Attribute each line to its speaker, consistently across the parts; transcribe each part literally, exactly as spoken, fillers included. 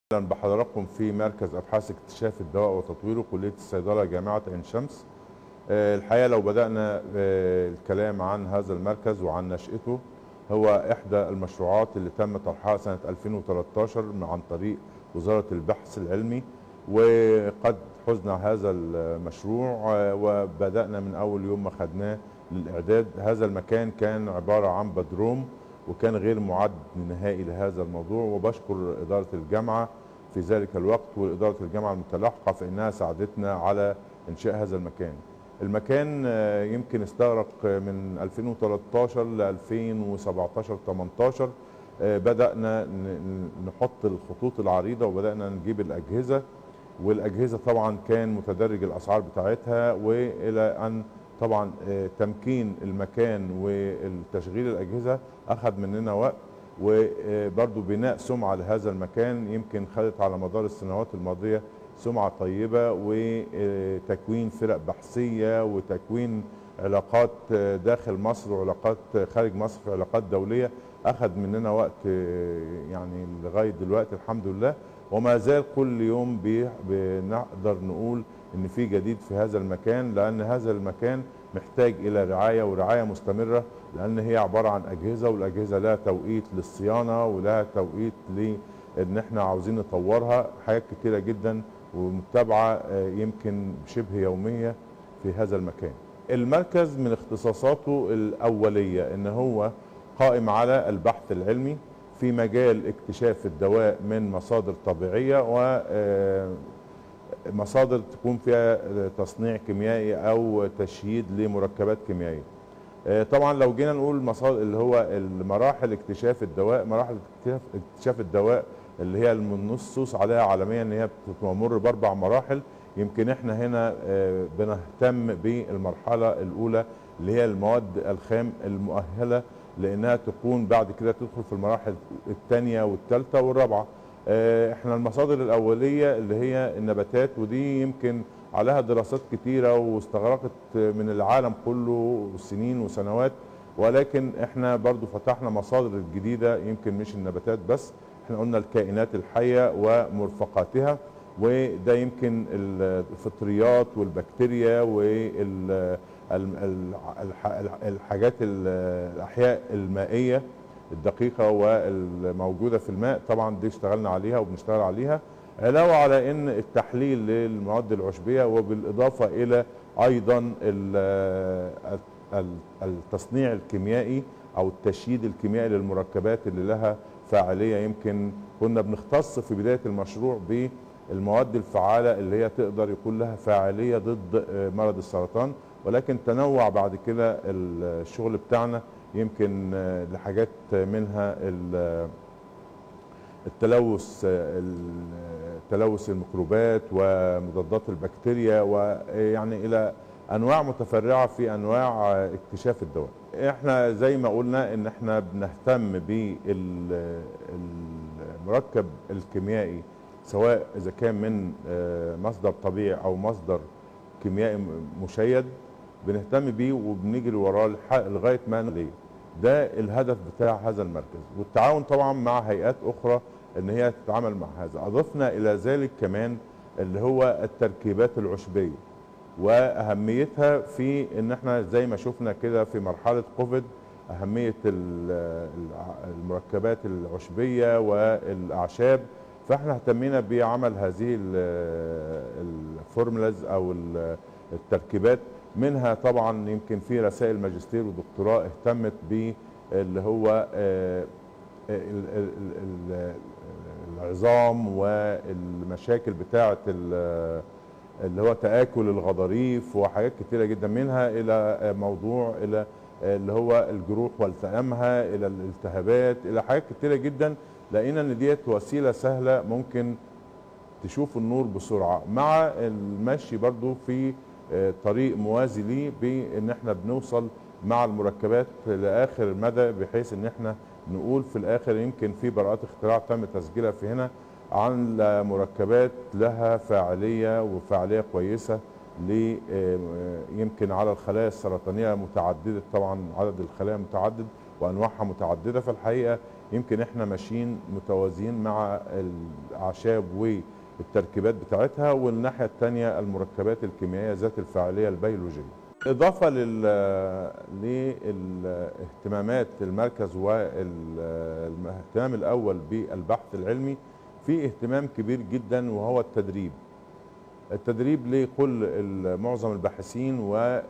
Speaker 1: اهلا بحضراتكم في مركز ابحاث اكتشاف الدواء وتطويره كليه الصيدله جامعه عين شمس. آه، الحقيقه لو بدانا آه، الكلام عن هذا المركز وعن نشاته، هو احدى المشروعات اللي تم طرحها سنه ألفين وثلاثة عشر عن طريق وزاره البحث العلمي، وقد حزنا هذا المشروع آه، وبدانا من اول يوم ما خدناه للاعداد. هذا المكان كان عباره عن بدروم وكان غير معد نهائي لهذا الموضوع، وبشكر إدارة الجامعة في ذلك الوقت وإدارة الجامعة المتلاحقة في أنها ساعدتنا على إنشاء هذا المكان. المكان آه، يمكن استغرق من ألفين وثلاثة عشر ل ألفين وسبعة عشر ثمانية عشر. آه، بدأنا ن- نحط الخطوط العريضة وبدأنا نجيب الأجهزة، والأجهزة طبعا كان متدرج الأسعار بتاعتها، وإلى أن طبعا آه، تمكين المكان والتشغيل الأجهزة أخذ مننا وقت، وبرضو بناء سمعة لهذا المكان يمكن خدت على مدار السنوات الماضية سمعة طيبة، وتكوين فرق بحثية وتكوين علاقات داخل مصر وعلاقات خارج مصر، علاقات دولية، أخذ مننا وقت يعني لغاية دلوقتي الحمد لله. وما زال كل يوم بي- بنقدر نقول إن في جديد في هذا المكان، لأن هذا المكان محتاج إلى رعاية ورعاية مستمرة، لأن هي عبارة عن أجهزة، والأجهزة لها توقيت للصيانة ولها توقيت لأن احنا عاوزين نطورها، حاجات كتيرة جدا ومتابعة آه، يمكن شبه يومية في هذا المكان. المركز من اختصاصاته الأولية إن هو قائم على البحث العلمي في مجال اكتشاف الدواء من مصادر طبيعية ومصادر تكون فيها تصنيع كيميائي أو تشييد لمركبات كيميائية. آه، طبعا لو جينا نقول مصادر اللي هو المراحل اكتشاف الدواء، مراحل اكتشاف اكتشاف الدواء اللي هي المنصوص عليها عالميا ان هي بتمر باربع مراحل. يمكن احنا هنا آه، بنهتم بالمرحله الاولى اللي هي المواد الخام المؤهله لانها تكون بعد كده تدخل في المراحل الثانيه والثالثه والرابعه. آه، احنا المصادر الاوليه اللي هي النباتات، ودي يمكن عليها دراسات كتيرة واستغرقت من العالم كله سنين وسنوات، ولكن احنا برضو فتحنا مصادر جديدة، يمكن مش النباتات بس، احنا قلنا الكائنات الحية ومرفقاتها، وده يمكن الفطريات والبكتيريا والحاجات الأحياء المائية الدقيقة والموجودة في الماء. طبعا دي اشتغلنا عليها وبنشتغل عليها، علاوة على ان التحليل للمواد العشبية، وبالاضافة الى ايضا ال- ال- التصنيع الكيميائي او التشييد الكيميائي للمركبات اللي لها فاعلية. يمكن كنا بنختص في بداية المشروع بالمواد الفعالة اللي هي تقدر يكون لها فاعلية ضد مرض السرطان، ولكن تنوع بعد كده الشغل بتاعنا يمكن لحاجات منها ال- التلوث تلوث الميكروبات ومضادات البكتيريا، ويعني الى انواع متفرعه في انواع اكتشاف الدواء. احنا زي ما قلنا ان احنا بنهتم بالمركب الكيميائي، سواء اذا كان من مصدر طبيعي او مصدر كيميائي مشيد، بنهتم بيه وبنجري وراه لغايه ما نلاقيه. ده الهدف بتاع هذا المركز، والتعاون طبعا مع هيئات اخرى ان هي تتعامل مع هذا. اضفنا الى ذلك كمان اللي هو التركيبات العشبيه واهميتها في ان احنا زي ما شفنا كده في مرحله كوفيد، اهميه المركبات العشبيه والاعشاب. فاحنا اهتمينا بعمل هذه الفورمولاز او التركيبات، منها طبعا يمكن في رسائل ماجستير ودكتوراه اهتمت ب اللي هو العظام والمشاكل بتاعه اللي هو تآكل الغضاريف وحاجات كتيرة جدا، منها الى موضوع الى اللي هو الجروح والتئامها، الى الالتهابات، الى حاجات كتيرة جدا. لقينا ان ديت وسيلة سهلة ممكن تشوف النور بسرعة، مع المشي برضو في طريق موازي ليه بان احنا بنوصل مع المركبات لاخر مدى، بحيث ان احنا نقول في الاخر يمكن في براءات اختراع تم تسجيلها في هنا عن مركبات لها فاعليه وفاعليه كويسه ل يمكن على الخلايا السرطانيه متعدده، طبعا عدد الخلايا متعدد وانواعها متعدده. فالحقيقه يمكن احنا ماشيين متوازيين مع الاعشاب والتركيبات بتاعتها، والناحيه الثانيه المركبات الكيميائيه ذات الفاعليه البيولوجيه. اضافه لل لاهتمامات المركز والاهتمام الاول بالبحث العلمي، في اهتمام كبير جدا وهو التدريب. التدريب لكل معظم الباحثين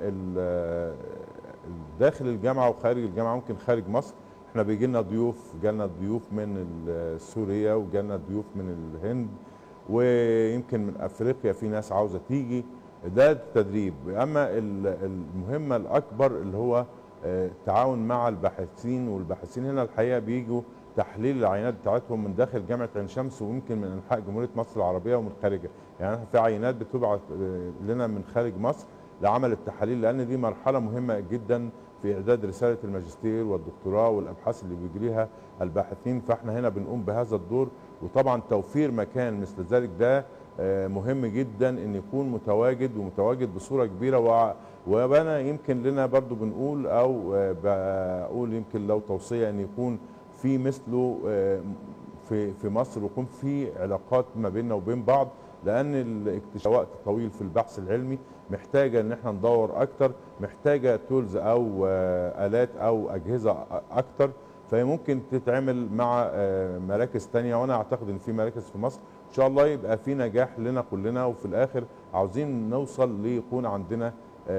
Speaker 1: داخل الجامعه وخارج الجامعه، ممكن خارج مصر. احنا بيجي لنا ضيوف، جالنا ضيوف من سوريا وجالنا ضيوف من الهند ويمكن من افريقيا، في ناس عاوزه تيجي. ده التدريب. اما المهمه الاكبر اللي هو التعاون مع الباحثين، والباحثين هنا الحقيقه بيجوا تحليل العينات بتاعتهم من داخل جامعه عين شمس ويمكن من انحاء جمهوريه مصر العربيه ومن خارجها. يعني في عينات بتبعت لنا من خارج مصر لعمل التحاليل، لان دي مرحله مهمه جدا في اعداد رساله الماجستير والدكتوراه والابحاث اللي بيجريها الباحثين. فاحنا هنا بنقوم بهذا الدور، وطبعا توفير مكان مثل ذلك ده مهم جدا ان يكون متواجد ومتواجد بصوره كبيره. وانا يمكن لنا برضو بنقول او بقول يمكن لو توصيه ان يكون في مثله في في مصر، ويكون في علاقات ما بيننا وبين بعض، لان الاكتشاف وقت طويل في البحث العلمي محتاجه ان احنا ندور اكتر، محتاجه تولز او الات او اجهزه اكتر، فهي ممكن تتعمل مع مراكز ثانيه. وانا اعتقد ان في مراكز في مصر ان شاء الله يبقى في نجاح لنا كلنا. وفي الاخر عاوزين نوصل ليكون عندنا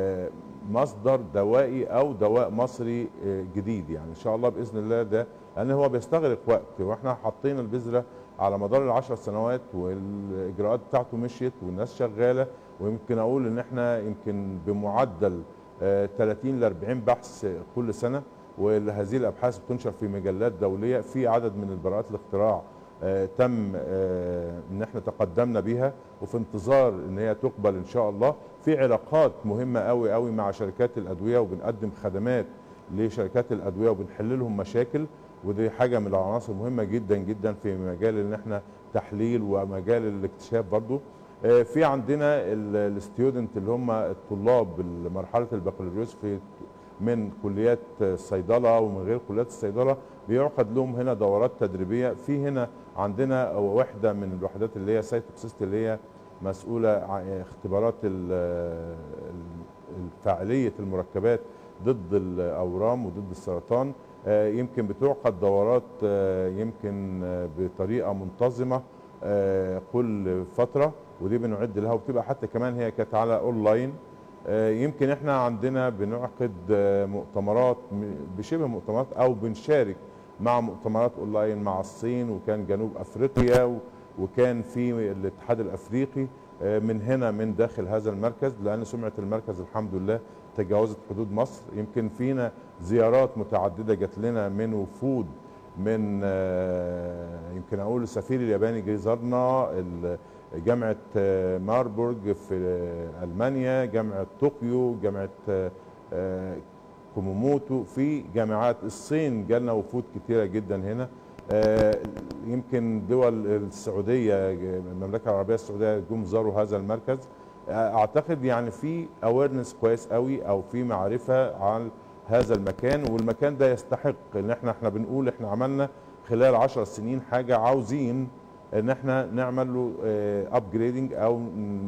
Speaker 1: مصدر دوائي او دواء مصري جديد، يعني ان شاء الله باذن الله. ده لان هو بيستغرق وقت، واحنا حاطين البذره على مدار العشر سنوات والاجراءات بتاعته مشيت والناس شغاله. ويمكن اقول ان احنا يمكن بمعدل ثلاثين ل أربعين بحث كل سنه، وهذه الابحاث بتنشر في مجلات دوليه. في عدد من البراءات الاختراع آه تم آه ان احنا تقدمنا بيها وفي انتظار ان هي تقبل ان شاء الله. في علاقات مهمه قوي قوي مع شركات الادويه، وبنقدم خدمات لشركات الادويه وبنحل لهم مشاكل، ودي حاجه من العناصر مهمه جدا جدا في مجال ان احنا تحليل ومجال الاكتشاف برضو. آه في عندنا الستودنت اللي هم الطلاب مرحله البكالوريوس في من كليات الصيدله ومن غير كليات الصيدله، بيعقد لهم هنا دورات تدريبيه. في هنا عندنا وحده من الوحدات اللي هي سايتوكسيست اللي هي مسؤوله عن اختبارات فاعليه المركبات ضد الاورام وضد السرطان. يمكن بتعقد دورات يمكن بطريقه منتظمه كل فتره، ودي بنعد لها، وبتبقى حتى كمان هي كانت على اونلاين. يمكن احنا عندنا بنعقد مؤتمرات بشبه مؤتمرات او بنشارك مع مؤتمرات اونلاين مع الصين، وكان جنوب افريقيا، وكان في الاتحاد الافريقي من هنا من داخل هذا المركز، لان سمعه المركز الحمد لله تجاوزت حدود مصر. يمكن فينا زيارات متعدده جات لنا من وفود من يمكن اقول السفير الياباني جه زارنا، جامعة ماربورغ في ألمانيا، جامعة طوكيو، جامعة كوموموتو، في جامعات الصين جالنا وفود كتيرة جدا هنا. يمكن دول السعودية، المملكة العربية السعودية جم زاروا هذا المركز. أعتقد يعني في اويرنس كويس قوي أو في معرفة عن هذا المكان، والمكان ده يستحق ان احنا احنا بنقول احنا عملنا خلال عشر سنين حاجة عاوزين ان احنا نعمل له ابجريدنج او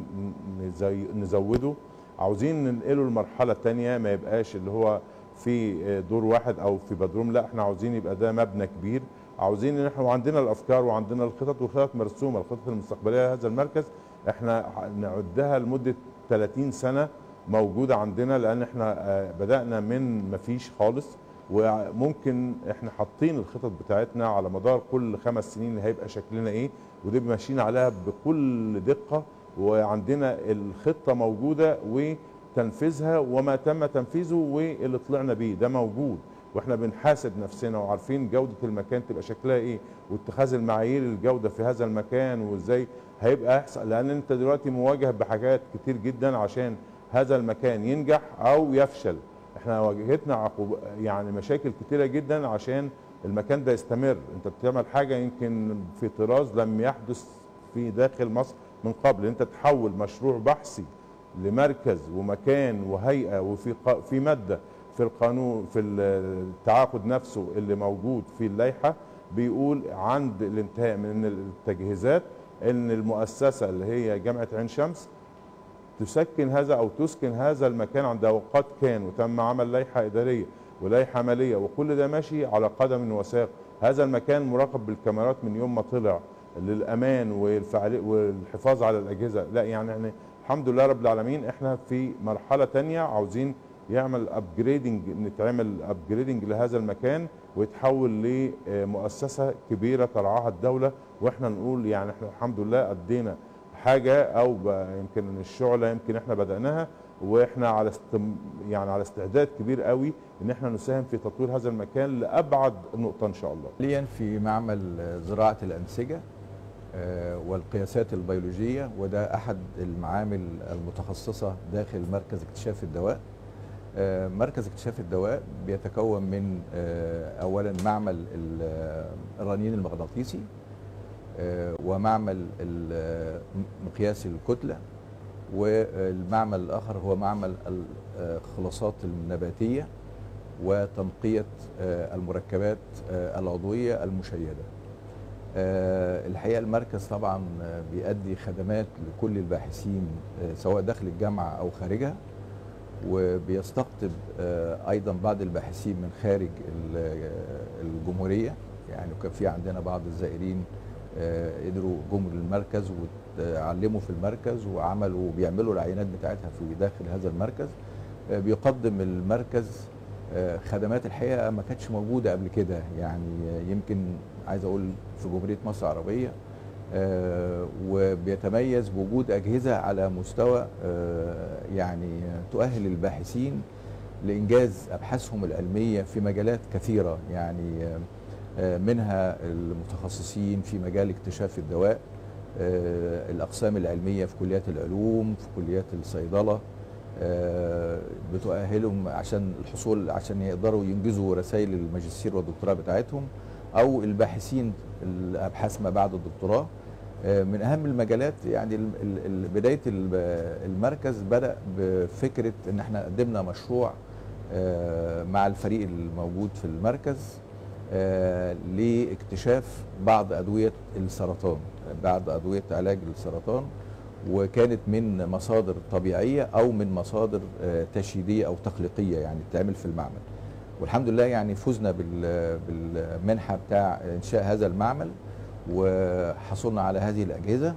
Speaker 1: نزوده، عاوزين ننقله لمرحله ثانيه، ما يبقاش اللي هو في دور واحد او في بدروم، لا احنا عاوزين يبقى ده مبنى كبير. عاوزين ان احنا وعندنا الافكار وعندنا الخطط والخطط مرسومه، الخطط المستقبليه لهذا المركز احنا نعدها لمده ثلاثين سنه موجوده عندنا، لان احنا بدانا من ما فيش خالص، وممكن احنا حاطين الخطط بتاعتنا على مدار كل خمس سنين هيبقى شكلنا ايه، ودي ماشيين عليها بكل دقه، وعندنا الخطه موجوده وتنفيذها وما تم تنفيذه واللي طلعنا بيه ده موجود، واحنا بنحاسب نفسنا وعارفين جوده المكان تبقى شكلها ايه، واتخاذ المعايير الجوده في هذا المكان وازاي هيبقى يحصل، لان انت دلوقتي مواجه بحاجات كتير جدا عشان هذا المكان ينجح او يفشل. احنا واجهتنا عقوب يعني مشاكل كتيره جدا عشان المكان ده يستمر. انت بتعمل حاجه يمكن في طراز لم يحدث في داخل مصر من قبل، انت تحول مشروع بحثي لمركز ومكان وهيئه وفي في ماده في القانون في التعاقد نفسه اللي موجود في اللائحه بيقول عند الانتهاء من التجهيزات ان المؤسسه اللي هي جامعه عين شمس تسكن هذا او تسكن هذا المكان عند اوقات كان، وتم عمل لائحه اداريه ولائحه ماليه وكل ده ماشي على قدم وساق. هذا المكان مراقب بالكاميرات من يوم ما طلع للامان والحفاظ على الاجهزه. لا يعني احنا الحمد لله رب العالمين احنا في مرحله ثانيه عاوزين يعمل ابجريدنج، نتعمل ابجريدنج لهذا المكان ويتحول لمؤسسه كبيره ترعاها الدوله. واحنا نقول يعني احنا الحمد لله ادينا حاجه، او يمكن الشعله يمكن احنا بداناها، واحنا على استم يعني على استعداد كبير قوي ان احنا نساهم في تطوير هذا المكان لابعد نقطه ان شاء الله.
Speaker 2: حاليا في معمل زراعه الانسجه والقياسات البيولوجيه، وده احد المعامل المتخصصه داخل مركز اكتشاف الدواء. مركز اكتشاف الدواء بيتكون من اولا معمل الرنين المغناطيسي، ومعمل مقياس الكتله، والمعمل الاخر هو معمل الخلاصات النباتيه وتنقيه المركبات العضويه المشيده. الحقيقه المركز طبعا بيؤدي خدمات لكل الباحثين سواء داخل الجامعه او خارجها، وبيستقطب ايضا بعض الباحثين من خارج الجمهوريه. يعني وكان في عندنا بعض الزائرين قدروا جم للمركز وتعلموا في المركز وعملوا وبيعملوا العينات بتاعتها في داخل هذا المركز. بيقدم المركز خدمات الحقيقه ما كانتش موجوده قبل كده، يعني يمكن عايز اقول في جمهوريه مصر العربيه، وبيتميز بوجود اجهزه على مستوى يعني تؤهل الباحثين لانجاز ابحاثهم العلميه في مجالات كثيره، يعني منها المتخصصين في مجال اكتشاف الدواء، الأقسام العلمية في كليات العلوم، في كليات الصيدلة، بتؤهلهم عشان الحصول عشان يقدروا ينجزوا رسائل الماجستير والدكتوراه بتاعتهم، أو الباحثين الأبحاث ما بعد الدكتوراه. من أهم المجالات يعني بداية المركز بدأ بفكرة إن احنا قدمنا مشروع مع الفريق الموجود في المركز آه لاكتشاف بعض أدوية السرطان، بعض أدوية علاج السرطان، وكانت من مصادر طبيعية أو من مصادر آه تشييدية أو تخليقية يعني بتعمل في المعمل. والحمد لله يعني فزنا بالمنحة بتاع إنشاء هذا المعمل، وحصلنا على هذه الأجهزة،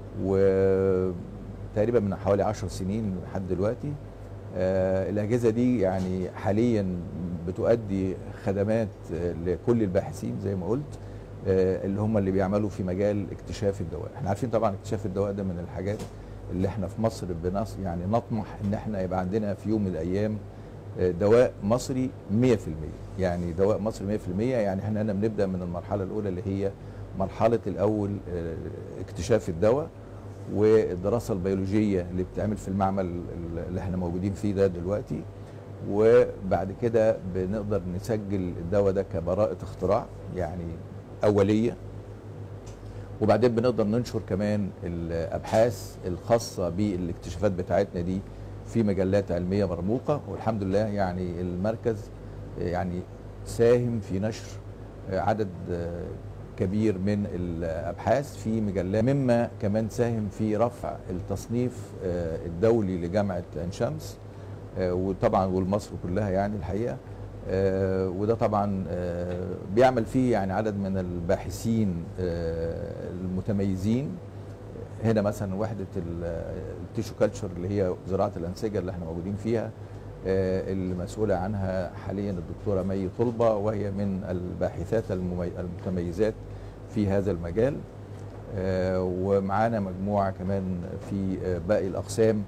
Speaker 2: وتقريبا من حوالي عشر سنين لحد دلوقتي. آه الأجهزة دي يعني حاليا بتؤدي خدمات لكل الباحثين زي ما قلت، آه اللي هم اللي بيعملوا في مجال اكتشاف الدواء. احنا عارفين طبعا اكتشاف الدواء ده من الحاجات اللي احنا في مصر بنص يعني نطمح ان احنا يبقى عندنا في يوم من الايام دواء مصري مية في المية، يعني دواء مصري مية في المية. يعني احنا هنا بنبدأ من المرحلة الأولى اللي هي مرحلة الأول آه اكتشاف الدواء والدراسة البيولوجية اللي بتعمل في المعمل اللي احنا موجودين فيه ده دلوقتي، وبعد كده بنقدر نسجل الدواء ده كبراءة اختراع يعني أولية، وبعدين بنقدر ننشر كمان الأبحاث الخاصة بالاكتشافات بتاعتنا دي في مجلات علمية مرموقة. والحمد لله يعني المركز يعني ساهم في نشر عدد كبير من الابحاث في مجلات، مما كمان ساهم في رفع التصنيف الدولي لجامعه عين شمس وطبعا والمصر كلها يعني الحقيقه. وده طبعا بيعمل فيه يعني عدد من الباحثين المتميزين. هنا مثلا وحده التيشو كلتشر اللي هي زراعه الانسجه اللي احنا موجودين فيها، المسؤولة عنها حاليا الدكتورة مي طلبة، وهي من الباحثات المتميزات في هذا المجال. ومعانا مجموعة كمان في باقي الأقسام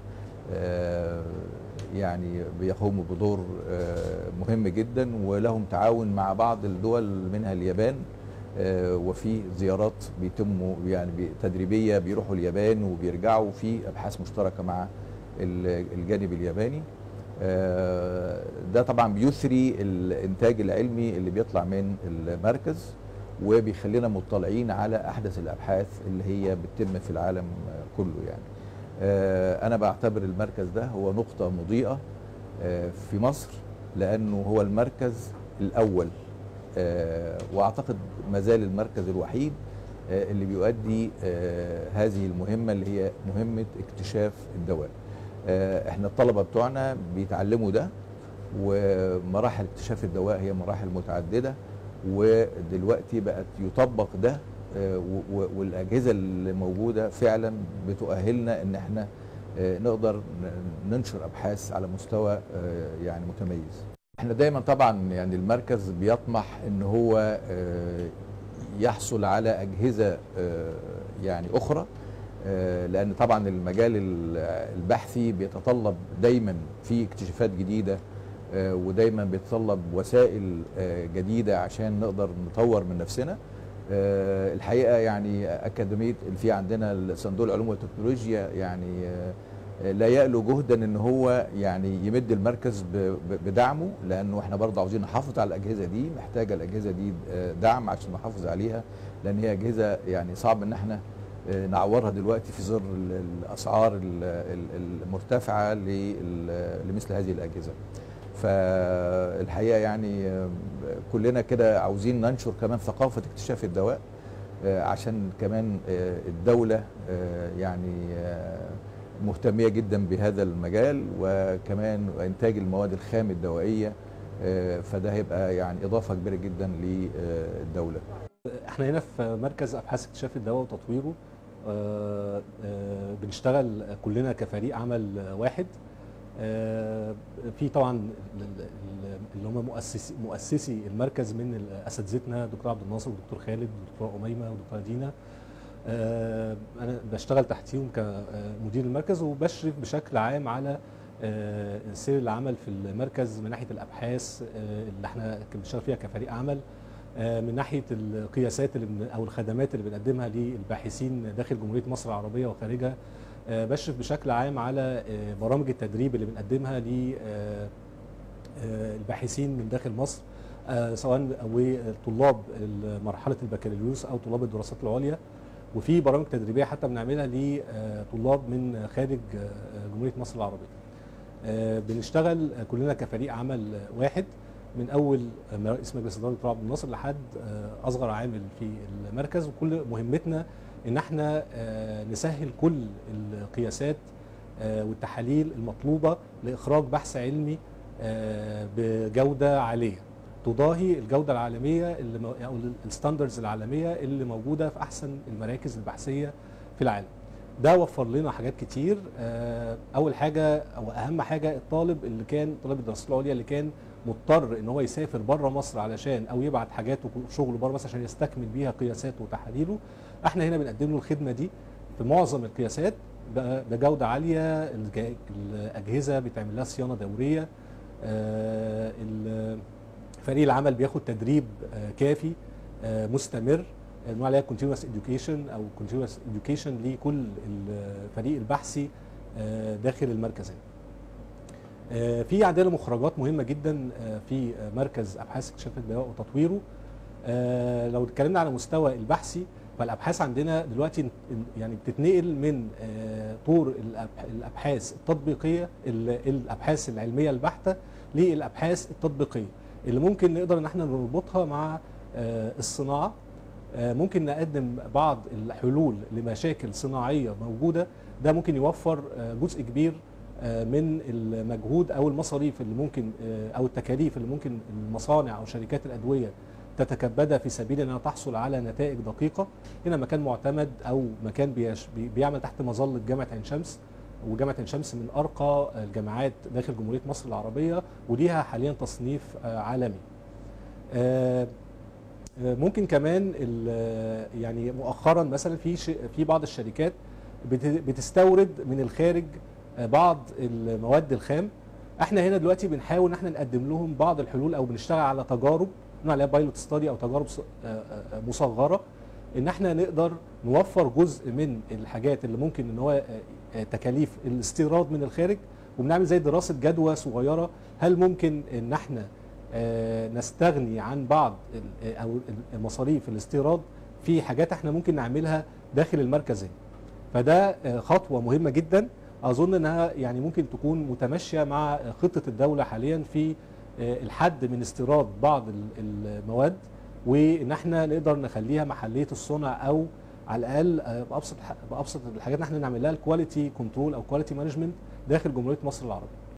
Speaker 2: يعني بيقوموا بدور مهم جدا، ولهم تعاون مع بعض الدول منها اليابان، وفي زيارات بيتموا يعني تدريبية بيروحوا اليابان وبيرجعوا في أبحاث مشتركة مع الجانب الياباني. ده طبعا بيثري الانتاج العلمي اللي بيطلع من المركز، وبيخلينا مطلعين على احدث الابحاث اللي هي بتتم في العالم كله. يعني انا بعتبر المركز ده هو نقطة مضيئة في مصر، لانه هو المركز الاول واعتقد ما زال المركز الوحيد اللي بيؤدي هذه المهمه اللي هي مهمه اكتشاف الدواء. احنا الطلبه بتوعنا بيتعلموا ده، ومراحل اكتشاف الدواء هي مراحل متعدده، ودلوقتي بقت يطبق ده، والاجهزه اللي موجوده فعلا بتؤهلنا ان احنا نقدر ننشر ابحاث على مستوى يعني متميز. احنا دايما طبعا يعني المركز بيطمح ان هو يحصل على اجهزه يعني اخرى، لان طبعا المجال البحثي بيتطلب دايما في اكتشافات جديده، ودايما بيتطلب وسائل جديده عشان نقدر نطور من نفسنا. الحقيقه يعني اكاديميه في عندنا صندوق العلوم والتكنولوجيا يعني لا يألو جهدا ان هو يعني يمد المركز بدعمه، لانه احنا برضه عاوزين نحافظ على الاجهزه دي، محتاجه الاجهزه دي دعم عشان نحافظ عليها، لان هي اجهزه يعني صعب ان احنا نعورها دلوقتي في ظل الاسعار المرتفعه لمثل هذه الاجهزه. فالحقيقه يعني كلنا كده عاوزين ننشر كمان ثقافه اكتشاف الدواء، عشان كمان الدوله يعني مهتميه جدا بهذا المجال، وكمان انتاج المواد الخام الدوائيه، فده هيبقى يعني اضافه كبيره جدا للدوله.
Speaker 3: احنا هنا في مركز ابحاث اكتشاف الدواء وتطويره بنشتغل كلنا كفريق عمل واحد. في طبعا اللي هم مؤسسي مؤسسي المركز من اساتذتنا دكتور عبد الناصر ودكتور خالد ودكتوره اميمه ودكتوره دينا. انا بشتغل تحتيهم كمدير المركز، وبشرف بشكل عام على سير العمل في المركز من ناحيه الابحاث اللي احنا بنشتغل فيها كفريق عمل، من ناحيه القياسات اللي او الخدمات اللي بنقدمها للباحثين داخل جمهوريه مصر العربيه وخارجها. بشرف بشكل عام على برامج التدريب اللي بنقدمها للباحثين من داخل مصر، سواء وطلاب مرحله البكالوريوس او طلاب الدراسات العليا، وفي برامج تدريبيه حتى بنعملها لطلاب من خارج جمهوريه مصر العربيه. بنشتغل كلنا كفريق عمل واحد، من اول رئيس مجلس اداره دكتور عبد الناصر لحد اصغر عامل في المركز، وكل مهمتنا ان احنا نسهل كل القياسات والتحاليل المطلوبه لاخراج بحث علمي بجوده عاليه تضاهي الجوده العالميه اللي او الستاندردز العالميه اللي موجوده في احسن المراكز البحثيه في العالم. ده وفر لنا حاجات كتير. اول حاجه او اهم حاجه الطالب اللي كان طالب الدراسات العليا اللي كان مضطر ان هو يسافر بره مصر علشان او يبعت حاجاته وشغله بره مصر عشان يستكمل بيها قياساته وتحاليله، احنا هنا بنقدم له الخدمه دي في معظم القياسات بجوده عاليه. الاجهزه بيتعمل لها صيانه دوريه، فريق العمل بياخد تدريب كافي مستمر بنقول عليها continuous education او continuous education لكل الفريق البحثي داخل المركز هنا. في عندنا مخرجات مهمه جدا في مركز ابحاث اكتشاف الدواء وتطويره. لو اتكلمنا على مستوى البحثي، فالابحاث عندنا دلوقتي يعني بتتنقل من طور الابحاث التطبيقيه، الابحاث العلميه البحته، للابحاث التطبيقيه اللي ممكن نقدر ان احنا نربطها مع الصناعه. ممكن نقدم بعض الحلول لمشاكل صناعيه موجوده، ده ممكن يوفر جزء كبير من المجهود او المصاريف اللي ممكن او التكاليف اللي ممكن المصانع او شركات الادويه تتكبدها في سبيل انها تحصل على نتائج دقيقه. هنا مكان معتمد او مكان بيعمل تحت مظله جامعه عين شمس، وجامعه عين شمس من ارقى الجامعات داخل جمهوريه مصر العربيه، وليها حاليا تصنيف عالمي. ممكن كمان يعني مؤخرا مثلا في في بعض الشركات بتستورد من الخارج بعض المواد الخام. احنا هنا دلوقتي بنحاول ان احنا نقدم لهم بعض الحلول، او بنشتغل على تجارب نقول عليها بايلوت ستادي او تجارب مصغره، ان احنا نقدر نوفر جزء من الحاجات اللي ممكن ان هو تكاليف الاستيراد من الخارج، وبنعمل زي دراسه جدوى صغيره هل ممكن ان احنا نستغني عن بعض او مصاريف الاستيراد في حاجات احنا ممكن نعملها داخل المركز هنا. فده خطوه مهمه جدا، اظن انها يعني ممكن تكون متماشيه مع خطه الدوله حاليا في الحد من استيراد بعض المواد، وان احنا نقدر نخليها محليه الصنع، او على الاقل بابسط بابسط الحاجات ان احنا نعمل لها الكواليتي كنترول او كواليتي مانجمنت داخل جمهوريه مصر العربيه.